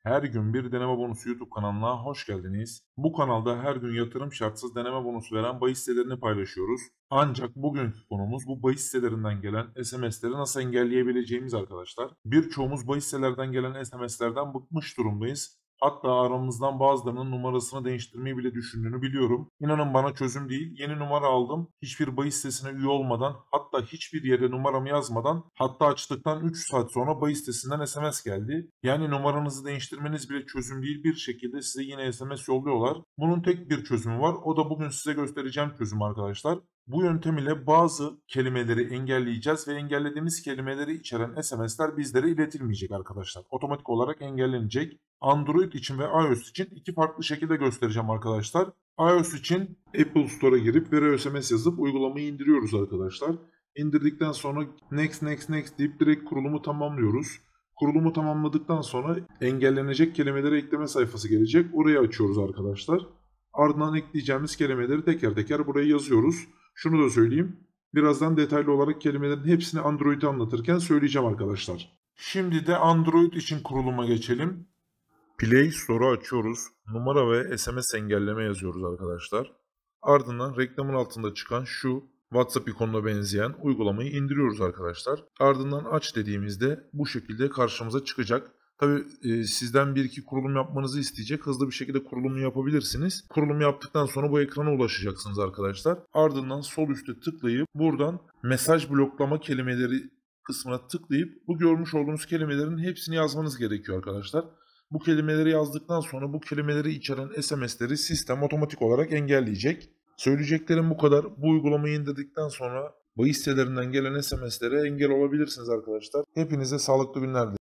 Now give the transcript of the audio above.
Her gün bir deneme bonusu YouTube kanalına hoş geldiniz. Bu kanalda her gün yatırım şartsız deneme bonusu veren bahis sitelerini paylaşıyoruz. Ancak bugünkü konumuz bu bahis sitelerinden gelen SMS'leri nasıl engelleyebileceğimiz arkadaşlar. Birçoğumuz bahis sitelerden gelen SMS'lerden bıkmış durumdayız. Hatta aramızdan bazılarının numarasını değiştirmeyi bile düşündüğünü biliyorum. İnanın bana çözüm değil. Yeni numara aldım. Hiçbir bahis sitesine üye olmadan, hatta hiçbir yere numaramı yazmadan, hatta açtıktan 3 saat sonra bahis sitesinden SMS geldi. Yani numaranızı değiştirmeniz bile çözüm değil. Bir şekilde size yine SMS yolluyorlar. Bunun tek bir çözümü var. O da bugün size göstereceğim çözüm arkadaşlar. Bu yöntem ile bazı kelimeleri engelleyeceğiz ve engellediğimiz kelimeleri içeren SMS'ler bizlere iletilmeyecek arkadaşlar. Otomatik olarak engellenecek. Android için ve iOS için iki farklı şekilde göstereceğim arkadaşlar. iOS için Apple Store'a girip Vero SMS yazıp uygulamayı indiriyoruz arkadaşlar. İndirdikten sonra next next next deyip direkt kurulumu tamamlıyoruz. Kurulumu tamamladıktan sonra engellenecek kelimeleri ekleme sayfası gelecek. Orayı açıyoruz arkadaşlar. Ardından ekleyeceğimiz kelimeleri teker teker buraya yazıyoruz. Şunu da söyleyeyim. Birazdan detaylı olarak kelimelerin hepsini Android'i anlatırken söyleyeceğim arkadaşlar. Şimdi de Android için kuruluma geçelim. Play Store'u açıyoruz. Numara ve SMS engelleme yazıyoruz arkadaşlar. Ardından reklamın altında çıkan şu WhatsApp ikonuna benzeyen uygulamayı indiriyoruz arkadaşlar. Ardından aç dediğimizde bu şekilde karşımıza çıkacak. Tabi sizden bir iki kurulum yapmanızı isteyecek. Hızlı bir şekilde kurulumu yapabilirsiniz. Kurulumu yaptıktan sonra bu ekrana ulaşacaksınız arkadaşlar. Ardından sol üstte tıklayıp buradan mesaj bloklama kelimeleri kısmına tıklayıp bu görmüş olduğunuz kelimelerin hepsini yazmanız gerekiyor arkadaşlar. Bu kelimeleri yazdıktan sonra bu kelimeleri içeren SMS'leri sistem otomatik olarak engelleyecek. Söyleyeceklerim bu kadar. Bu uygulamayı indirdikten sonra bahis sitelerinden gelen SMS'lere engel olabilirsiniz arkadaşlar. Hepinize sağlıklı günler dilerim.